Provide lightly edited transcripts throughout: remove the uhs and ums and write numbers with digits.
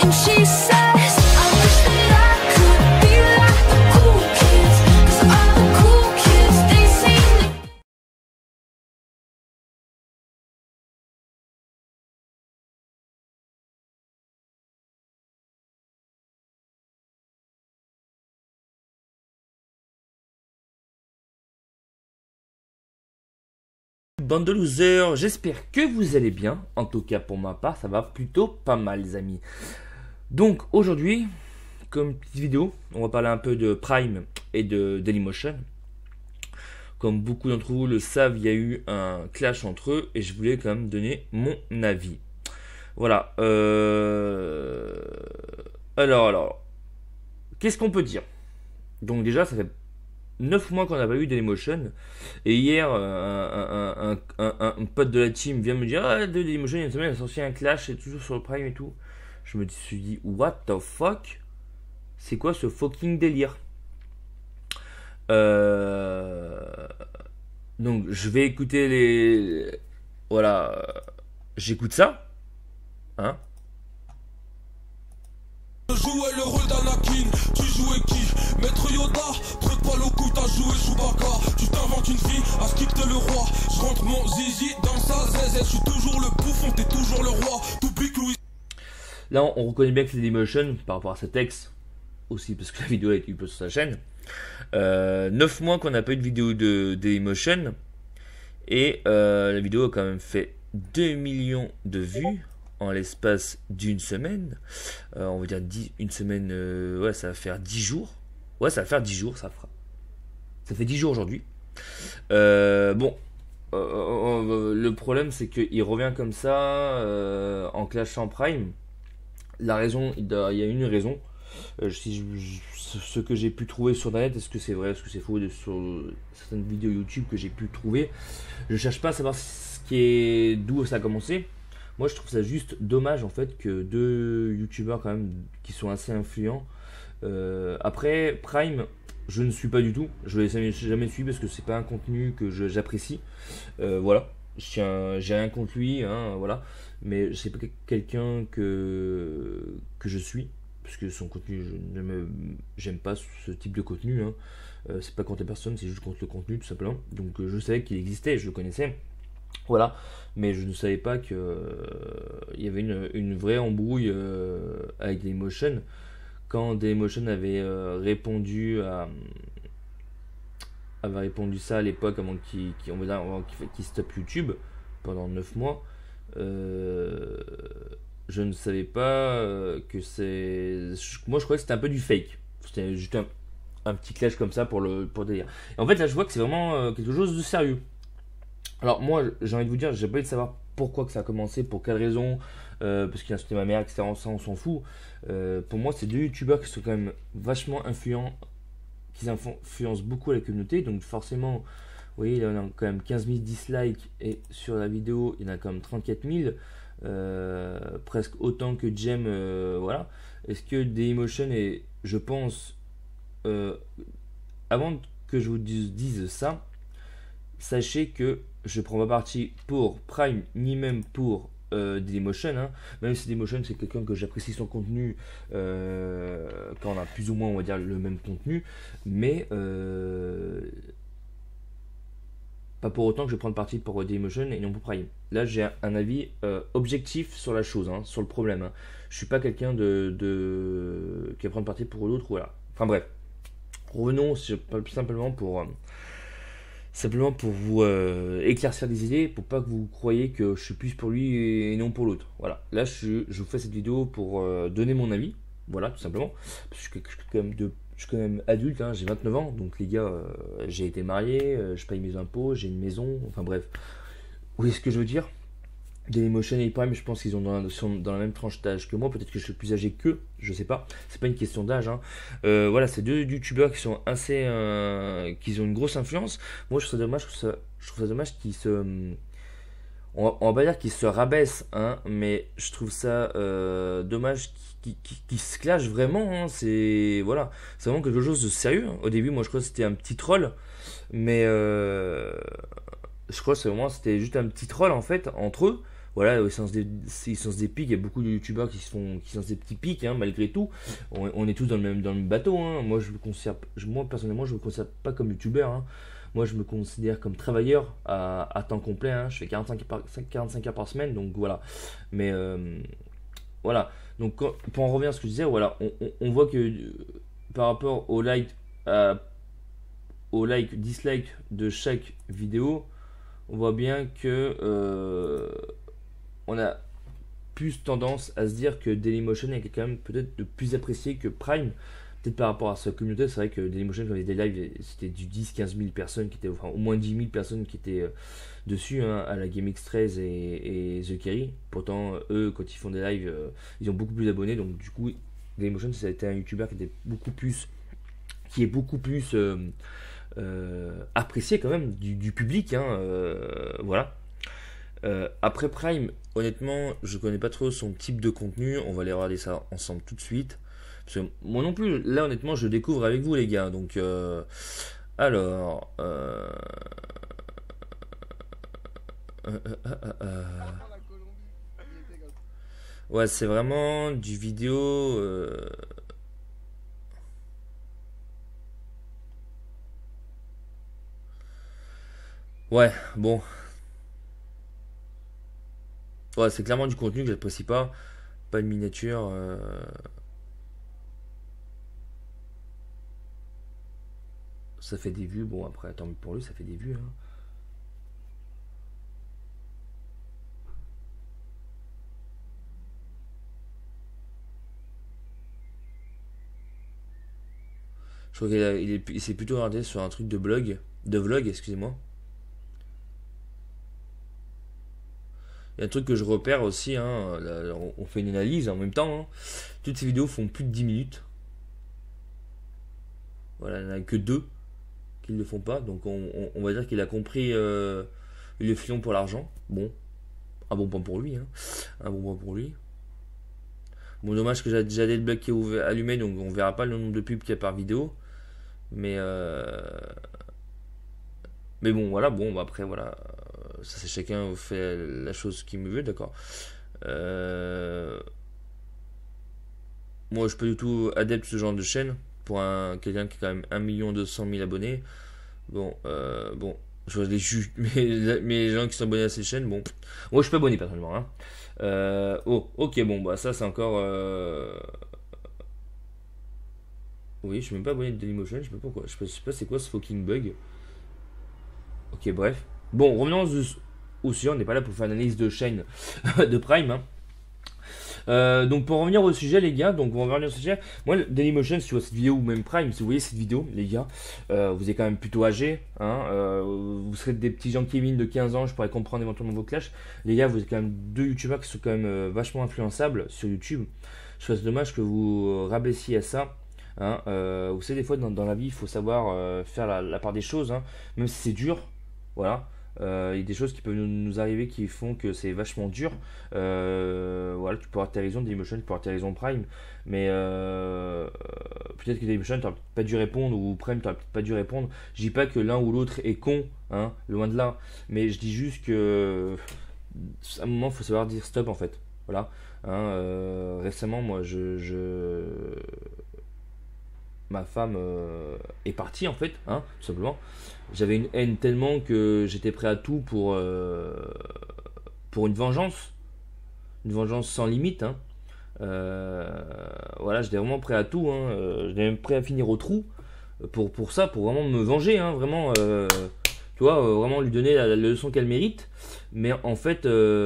And she says, I wish that I could be like the cool kids, 'cause all the cool kids, they seem to. Bande de losers, j'espère que vous allez bien. En tout cas pour ma part ça va plutôt pas mal les amis. Donc aujourd'hui, comme petite vidéo, on va parler un peu de Prime et de Dailymotion. Comme beaucoup d'entre vous le savent, il y a eu un clash entre eux et je voulais quand même donner mon avis. Voilà. Alors, qu'est-ce qu'on peut dire? Donc déjà ça fait 9 mois qu'on n'a pas eu Dailymotion. Et hier, un pote de la team vient me dire: ah, de Dailymotion, il y a une semaine, il a sorti un clash, c'est toujours sur le Prime et tout. Je me suis dit: what the fuck? C'est quoi ce fucking délire? Donc, je vais écouter les. Voilà. J'écoute ça. Hein? Jouais le rôle d'Anakin, tu jouais qui? Maître Yoda, truc pas le coup, t'as joué Chewbacca. Tu t'inventes une vie, à skip t'es le roi. Je rentre mon zizi dans sa zézette, je suis toujours le bouffon, t'es toujours le roi. Tout pique Louis. Là, on reconnaît bien que c'est Dailymotion par rapport à sa texte. Aussi parce que la vidéo a été uploadée sur sa chaîne. 9 mois qu'on n'a pas eu de vidéo de Dailymotion. Et la vidéo a quand même fait 2 millions de vues en l'espace d'une semaine. On va dire une semaine, ouais, ça va faire 10 jours. Ouais, ça va faire 10 jours, ça fera. Ça fait 10 jours aujourd'hui. Bon, le problème c'est qu'il revient comme ça en clashant Prime. La raison, il y a une raison. Ce que j'ai pu trouver sur internet, est-ce que c'est vrai, est-ce que c'est faux, sur certaines vidéos YouTube que j'ai pu trouver, je cherche pas à savoir d'où ça a commencé. Moi je trouve ça juste dommage en fait que deux youtubeurs quand même qui sont assez influents. Après Prime, je ne suis pas du tout, je l'ai jamais suivi parce que c'est pas un contenu que j'apprécie. Voilà, j'ai rien contre lui, hein, voilà, mais c'est pas quelqu'un que je suis. Parce que son contenu, j'aime pas ce type de contenu, hein. C'est pas contre les personnes, c'est juste contre le contenu tout simplement. Donc je savais qu'il existait, je le connaissais, voilà, mais je ne savais pas qu'il y avait une vraie embrouille avec Dailymotion. Quand Dailymotion avait répondu ça à l'époque avant qu'il stoppe YouTube pendant 9 mois. Je ne savais pas que c'est. Moi, je croyais que c'était un peu du fake. C'était juste un petit clash comme ça pour délire. Et en fait, là, je vois que c'est vraiment quelque chose de sérieux. Alors, moi, j'ai envie de vous dire, j'ai pas envie de savoir pourquoi que ça a commencé, pour quelle raison, parce qu'il a insulté ma mère, etc. Ça, on s'en fout. Pour moi, c'est deux youtubeurs qui sont quand même vachement influents, qui influencent beaucoup la communauté. Donc, forcément, vous voyez, il y en a quand même 15 000 dislikes, et sur la vidéo, il y en a quand même 34 000. Presque autant que Jem, voilà. Est-ce que Dailymotion est, je pense, avant que je vous dise ça, sachez que je prends pas parti pour Prime ni même pour Dailymotion, hein. Même si Dailymotion c'est quelqu'un que j'apprécie son contenu quand on a plus ou moins, on va dire, le même contenu, mais pas pour autant que je prenne parti pour Dailymotion et non pour Prime. Là, j'ai un avis objectif sur la chose, hein, sur le problème, hein. Je suis pas quelqu'un qui va prendre parti pour l'autre, voilà. Enfin bref, revenons simplement pour vous éclaircir des idées, pour pas que vous croyiez que je suis plus pour lui et non pour l'autre. Voilà. Là, je vous fais cette vidéo pour donner mon avis, voilà, tout simplement. Parce que je suis quand même adulte, hein, j'ai 29 ans, donc les gars, j'ai été marié, je paye mes impôts, j'ai une maison, enfin bref. Vous voyez ce que je veux dire? Dailymotion et Prime, je pense qu'ils sont dans la même tranche d'âge que moi, peut-être que je suis plus âgé qu'eux, je sais pas, c'est pas une question d'âge, hein. Voilà, c'est deux youtubeurs qui sont assez, qui ont une grosse influence. Moi je trouve ça dommage qu'ils on va pas dire qu'ils se rabaissent, hein, mais je trouve ça dommage qu'ils se clashent vraiment, hein. C'est voilà, c'est vraiment quelque chose de sérieux, hein. Au début, moi je crois que c'était un petit troll, mais je crois que c'était juste un petit troll en fait entre eux. voilà, ils se lancent des pics. Il y a beaucoup de youtubeurs qui se lancent des petits pics, hein, malgré tout. On est tous dans le même bateau, hein. Moi personnellement, je me considère pas comme youtubeur, hein. Moi, je me considère comme travailleur à temps complet, hein. Je fais 45 heures par semaine, donc voilà. Mais voilà. Donc, pour en revenir à ce que je disais, voilà, on voit que par rapport au like, dislike de chaque vidéo, on voit bien que on a plus tendance à se dire que Dailymotion est quand même peut-être de plus apprécié que Prime. Peut-être par rapport à sa communauté, c'est vrai que Dailymotion, quand il faisait des lives, c'était du 10-15 000 personnes qui étaient, enfin au moins 10 000 personnes qui étaient dessus, hein, à la GameX13 et The Kerry. Pourtant, eux, quand ils font des lives, ils ont beaucoup plus d'abonnés, donc du coup, Dailymotion, ça a été un YouTuber qui est beaucoup plus apprécié quand même du public, hein, voilà. Après Prime, honnêtement, je connais pas trop son type de contenu. On va aller regarder ça ensemble tout de suite. Parce que moi non plus, là honnêtement, je découvre avec vous les gars. Donc, alors, ouais, c'est vraiment du vidéo. Ouais, bon, ouais, c'est clairement du contenu que j'apprécie pas. Pas de miniature. Ça fait des vues. Bon, après, tant mieux pour lui, ça fait des vues, hein. Je crois il s'est plutôt regardé sur un truc de vlog, excusez-moi. Il y a un truc que je repère aussi, hein, là, on fait une analyse en même temps, hein. Toutes ces vidéos font plus de 10 minutes. Voilà, il n'y en a que deux qui ne le font pas. Donc on va dire qu'il a compris le filon pour l'argent. Bon, un bon point pour lui, hein. Un bon point pour lui. Bon, dommage que j'ai déjà des blocs qui est allumé, donc on verra pas le nombre de pubs qu'il y a par vidéo. Mais mais bon, voilà, bon, bah, après, voilà. Ça, c'est chacun fait la chose qu'il me veut, d'accord. Euh, Moi, je suis pas du tout adepte de ce genre de chaîne. Pour quelqu'un qui a quand même 1 200 000 abonnés. Bon, je vois les juges, mais les gens qui sont abonnés à ces chaînes, bon. Moi, je suis pas abonné personnellement, hein. Oh, ok, bon, bah, ça, c'est encore. Oui, je suis même pas abonné de Dailymotion, je sais pas pourquoi. Je sais pas c'est quoi ce fucking bug. Ok, bref. Bon, revenons au sujet, on n'est pas là pour faire une analyse de chaîne de Prime, hein. Donc pour revenir au sujet les gars, donc on va revenir au sujet. Moi Dailymotion, si tu vois cette vidéo ou même Prime, si vous voyez cette vidéo les gars, vous êtes quand même plutôt âgés, hein, vous serez des petits gens Kevin de 15 ans, je pourrais comprendre éventuellement vos clashs. Les gars, vous êtes quand même deux youtubeurs qui sont quand même vachement influençables sur YouTube. Je trouve c'est dommage que vous rabaissiez à ça. Hein, vous savez, des fois dans la vie, il faut savoir faire la part des choses, hein, même si c'est dur. Voilà. Il y a des choses qui peuvent nous arriver qui font que c'est vachement dur. Voilà, tu peux avoir tes raisons Dailymotion, tu peux avoir tes raisons Prime, mais peut-être que Dailymotion t'aurais peut-être pas dû répondre ou Prime t'aurais peut-être pas dû répondre. Je dis pas que l'un ou l'autre est con, hein, loin de là, mais je dis juste que à un moment, il faut savoir dire stop en fait. Voilà. Hein, récemment, moi, ma femme est partie en fait, hein, tout simplement. J'avais une haine tellement que j'étais prêt à tout pour une vengeance sans limite, hein. Voilà, j'étais vraiment prêt à tout, hein. J'étais même prêt à finir au trou pour ça, pour vraiment me venger, hein, vraiment, tu vois, vraiment lui donner la leçon qu'elle mérite. Mais en fait,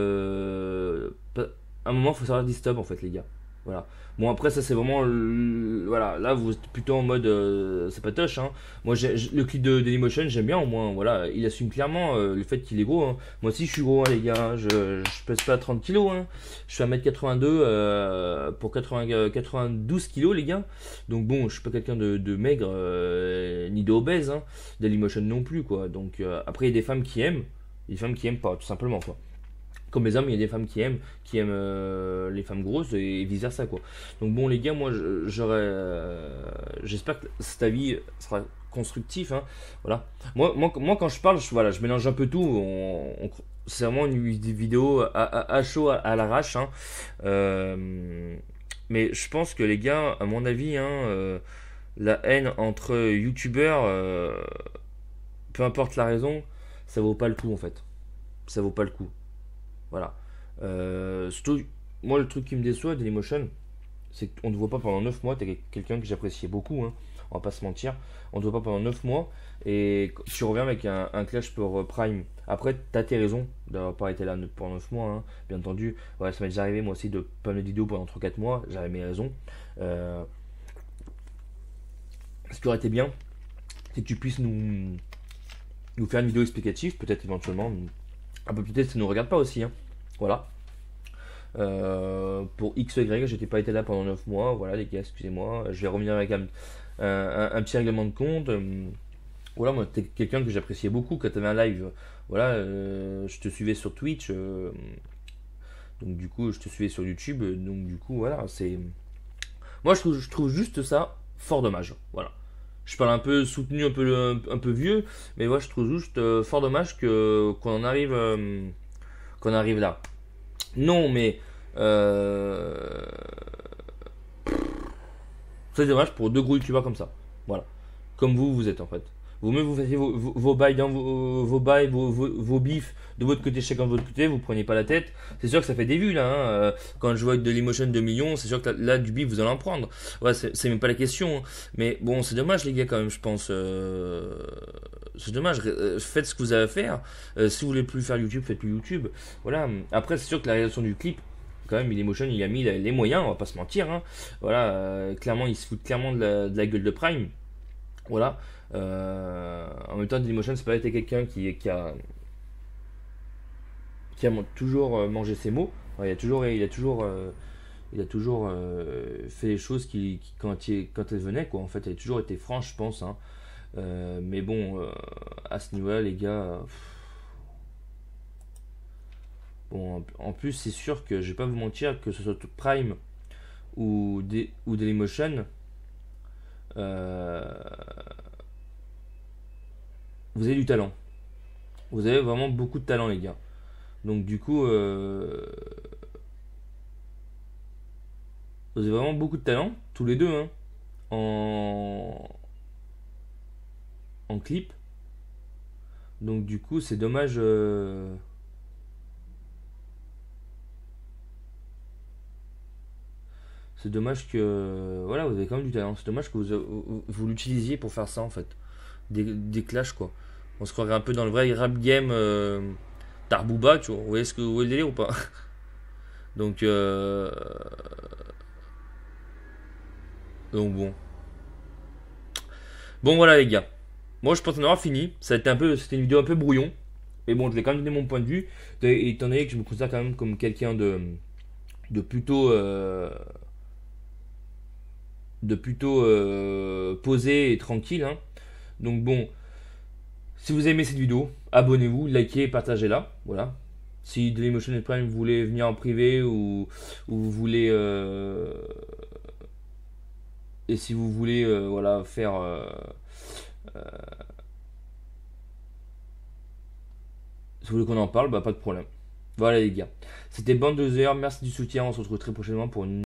à un moment, il faut savoir dire stop en fait, les gars. Voilà. Bon, après, ça c'est vraiment. Voilà, là vous êtes plutôt en mode. C'est pas touche, hein. Moi, le clip de Dailymotion, j'aime bien au moins. Voilà, il assume clairement le fait qu'il est gros, hein. Moi aussi, je suis gros, hein, les gars. Je pèse pas 30 kilos, hein. Je suis 1m82 pour 92 kilos, les gars. Donc, bon, je suis pas quelqu'un de maigre ni d'obèse, hein. Dailymotion non plus, quoi. Donc, après, il y a des femmes qui aiment. Des femmes qui aiment pas, tout simplement, quoi. Comme les hommes, il y a des femmes qui aiment les femmes grosses et vice versa quoi. Donc bon les gars, moi j'espère que cet avis sera constructif, hein. Voilà. Moi quand je parle, voilà, je mélange un peu tout. c'est vraiment une vidéo à chaud, à l'arrache, hein. Euh, mais je pense que les gars, à mon avis, hein, la haine entre youtubeurs, peu importe la raison, ça vaut pas le coup en fait. Ça vaut pas le coup. Voilà. Surtout, moi, le truc qui me déçoit de Dailymotion, c'est qu'on ne te voit pas pendant 9 mois. T'es quelqu'un que j'appréciais beaucoup, hein, on va pas se mentir. On ne te voit pas pendant 9 mois et tu reviens avec un Clash pour Prime. Après, t'as tes raisons d'avoir pas été là pendant 9 mois, hein, bien entendu. Ouais, ça m'est déjà arrivé moi aussi de pas mettre de vidéo pendant 3-4 mois, j'avais mes raisons. Euh, Ce qui aurait été bien, c'est que tu puisses nous faire une vidéo explicative, peut-être éventuellement. Un peu plus tard, ça ne nous regarde pas aussi, hein. Voilà. Pour X ou Y, j'étais pas été là pendant 9 mois. Voilà, les gars, excusez-moi. Je vais revenir avec un petit règlement de compte. Voilà, moi, t'es quelqu'un que j'appréciais beaucoup quand t'avais un live. Voilà, je te suivais sur Twitch. Donc, du coup, je te suivais sur YouTube. Donc, du coup, voilà, c'est. Moi, je trouve juste ça fort dommage. Voilà. Je parle un peu soutenu, un peu vieux. Mais moi, je trouve juste fort dommage qu'on arrive là. Non, mais c'est dommage pour deux gros youtubeurs comme ça. Voilà. Comme vous êtes en fait. Vous-même, vous faisiez vos bails, vos bails, vos bifs de votre côté, chacun de votre côté, vous prenez pas la tête. C'est sûr que ça fait des vues là, hein. Quand je vois de l'emotion de millions, c'est sûr que là, du bif, vous allez en prendre. Ouais, c'est même pas la question, hein. Mais bon, c'est dommage, les gars, quand même, je pense. C'est dommage. Faites ce que vous avez à faire. Si vous voulez plus faire YouTube, faites plus YouTube. Voilà. Après, c'est sûr que la réalisation du clip, quand même, Dailymotion, il a mis les moyens, on va pas se mentir, hein. Voilà, clairement, il se fout clairement de la gueule de Prime. Voilà. En même temps, Dailymotion, c'est pas été quelqu'un qui a toujours mangé ses mots. Ouais, il a toujours fait les choses quand elles venaient, quoi. En fait, il a toujours été franche, je pense, hein. Mais bon, à ce niveau-là, les gars. Bon, en plus, c'est sûr que je vais pas vous mentir, que ce soit Prime ou Dailymotion, euh, vous avez du talent. Vous avez vraiment beaucoup de talent, les gars. Donc, du coup, vous avez vraiment beaucoup de talent, tous les deux, hein, en, en clip. Donc, du coup, c'est dommage. C'est dommage que. Voilà, vous avez quand même du talent. C'est dommage que vous l'utilisiez pour faire ça, en fait. Des clashs, quoi. On se croirait un peu dans le vrai rap game d'Arbouba, tu vois. Vous voyez le délire ou pas? Donc, donc bon. Bon, voilà, les gars. Moi, je pense qu'on aura fini. C'était une vidéo un peu brouillon. Mais bon, je vais quand même donner mon point de vue. Étant donné que je me considère quand même comme quelqu'un de plutôt. Posé et tranquille, hein. Donc bon, si vous avez aimé cette vidéo, abonnez-vous, likez, partagez-la. Voilà. Si Dailymotion et Prime vous voulez venir en privé ou vous voulez et si vous voulez voilà faire si vous voulez qu'on en parle, bah pas de problème. Voilà les gars. C'était Bande 2 heures, merci du soutien, on se retrouve très prochainement pour une